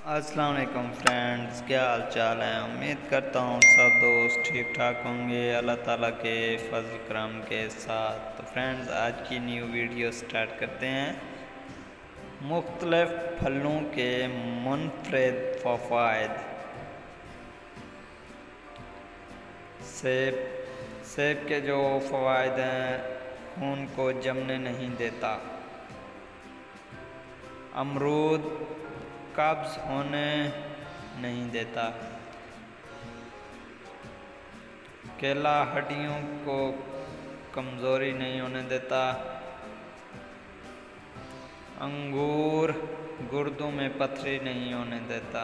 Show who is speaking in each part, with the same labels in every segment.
Speaker 1: अस्सलाम वालेकुम फ्रेंड्स, क्या हाल चाल है। उम्मीद करता हूँ सब दोस्त ठीक ठाक होंगे अल्लाह ताला के फजल करम के साथ। तो फ्रेंड्स, आज की न्यू वीडियो स्टार्ट करते हैं। मुख्तलिफ फलों के मुनफरिद फ़वाइद। सेब सेब के जो फ़वाइद हैं, खून को जमने नहीं देता। अमरूद कब्ज़ होने नहीं देता। केला हड्डियों को कमज़ोरी नहीं होने देता। अंगूर गुर्दों में पथरी नहीं होने देता।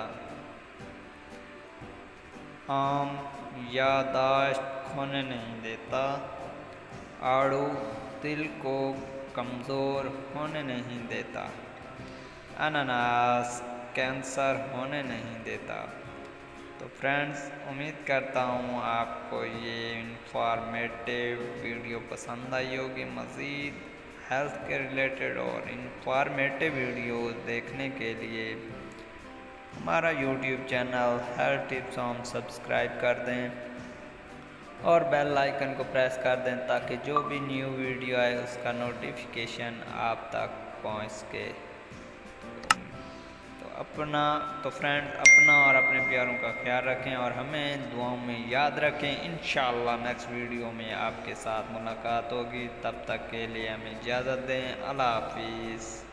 Speaker 1: आम याददाश्त खोने नहीं देता। आड़ू दिल को कमज़ोर होने नहीं देता। अनानास कैंसर होने नहीं देता। तो फ्रेंड्स, उम्मीद करता हूँ आपको ये इंफॉर्मेटिव वीडियो पसंद आई होगी। मज़ीद हेल्थ के रिलेटेड और इंफॉर्मेटिव वीडियो देखने के लिए हमारा YouTube channel health tips home subscribe कर दें और बेल आइकन को प्रेस कर दें ताकि जो भी न्यू वीडियो आए उसका नोटिफिकेशन आप तक पहुँच सके। तो फ्रेंड्स, अपना और अपने प्यारों का ख्याल रखें और हमें दुआओं में याद रखें। इंशाअल्लाह नेक्स्ट वीडियो में आपके साथ मुलाकात होगी। तब तक के लिए हमें इजाज़त दें। अल्लाह हाफिज़।